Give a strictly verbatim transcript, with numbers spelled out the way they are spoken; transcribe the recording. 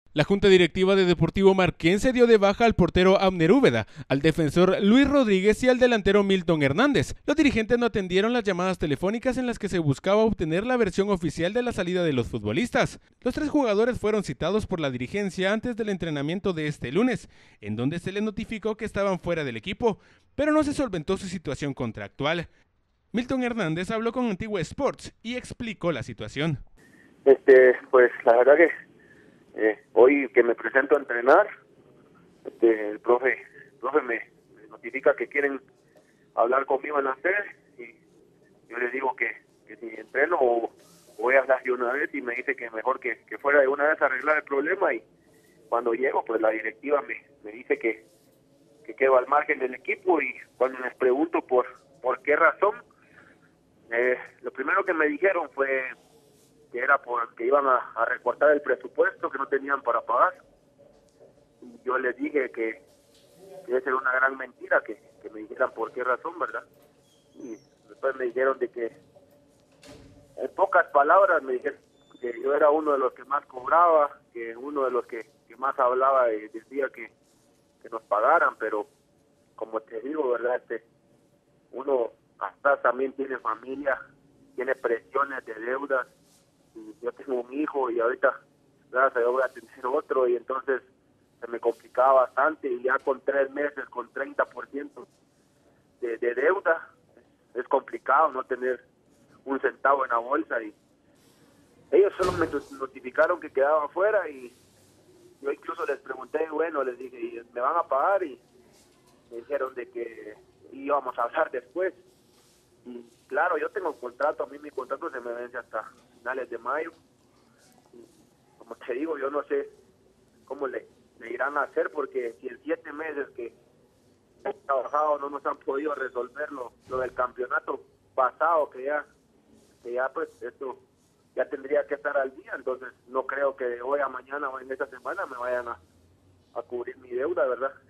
La junta directiva de Deportivo Marquense dio de baja al portero Abner Úbeda, al defensor Luis Rodríguez y al delantero Milton Hernández. Los dirigentes no atendieron las llamadas telefónicas en las que se buscaba obtener la versión oficial de la salida de los futbolistas. Los tres jugadores fueron citados por la dirigencia antes del entrenamiento de este lunes, en donde se les notificó que estaban fuera del equipo, pero no se solventó su situación contractual. Milton Hernández habló con Antigua Sports y explicó la situación. Este, pues la verdad que Eh, hoy que me presento a entrenar, este, el profe, el profe me, me notifica que quieren hablar conmigo en la sede y yo les digo que, que si entreno o voy a hablar de una vez y me dice que mejor que, que fuera de una vez a arreglar el problema y cuando llego pues la directiva me, me dice que, que quedo al margen del equipo y cuando les pregunto por, por qué razón, eh, lo primero que me dijeron fue que era porque iban a, a recortar el presupuesto, que no tenían para pagar. Y yo les dije que, que esa era una gran mentira, que, que me dijeran por qué razón, ¿verdad? Y después me dijeron de que, en pocas palabras, me dijeron que yo era uno de los que más cobraba, que uno de los que, que más hablaba y decía que, que nos pagaran, pero como te digo, ¿verdad? Este, uno hasta también tiene familia, tiene presiones de deudas, y yo tengo un hijo y ahorita gracias a Dios voy a tener otro y entonces se me complicaba bastante y ya con tres meses con treinta por ciento de, de deuda es complicado no tener un centavo en la bolsa y ellos solo me notificaron que quedaba afuera y yo incluso les pregunté, bueno, les dije, ¿y me van a pagar? Y me dijeron de que íbamos a hablar después. Y claro, yo tengo un contrato, a mí mi contrato se me vence hasta finales de mayo. Y como te digo, yo no sé cómo le, le irán a hacer, porque si en siete meses que hemos trabajado no nos han podido resolver lo, lo del campeonato pasado, que ya, que ya pues esto ya tendría que estar al día, entonces no creo que de hoy a mañana o en esta semana me vayan a, a cubrir mi deuda, ¿verdad?